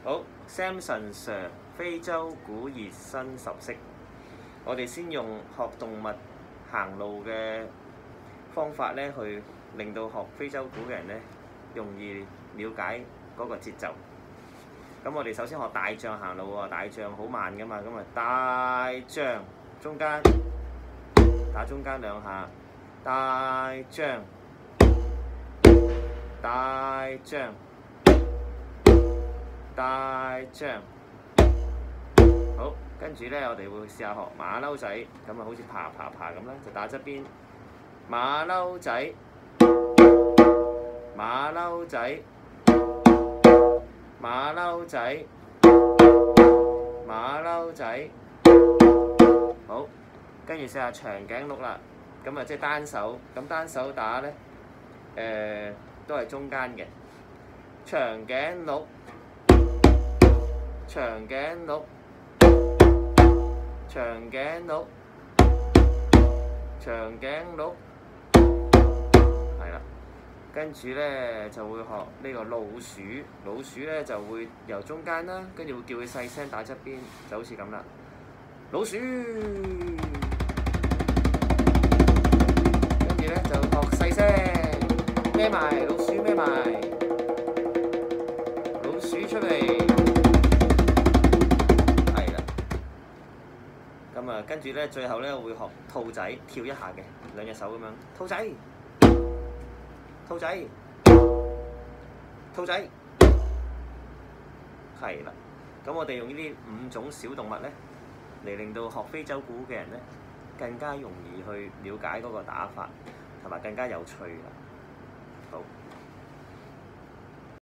好 ，Samson Sir 非洲鼓熱身10式。我哋先用學動物行路嘅方法咧，去令到學非洲鼓嘅人咧容易了解嗰個節奏。咁我哋首先學大象行路喎，大象好慢噶嘛，咁啊大象中間打中間2下，大象大象。大象，好，跟住咧，我哋會試下學馬騮仔，咁啊，好似爬咁啦，就打側邊，馬騮仔，馬騮仔，馬騮仔，馬騮仔，好，跟住試下長頸鹿啦，咁啊，即係單手，咁單手打咧，都係中間嘅，長頸鹿。長頸鹿，長頸鹿，長頸鹿，係啦。跟住咧就會學呢個老鼠，老鼠咧就會由中間啦，跟住會叫佢細聲打側邊，就好似咁啦。老鼠，跟住咧就學細聲，孭埋老鼠，孭埋老鼠出嚟。咁啊，跟住咧，最後咧會學兔仔跳一下嘅，2隻手咁樣，兔仔，兔仔，兔仔，係啦。咁我哋用呢啲5種小動物咧，嚟令到學非洲鼓嘅人咧，更加容易去了解嗰個打法，同埋更加有趣啦。好。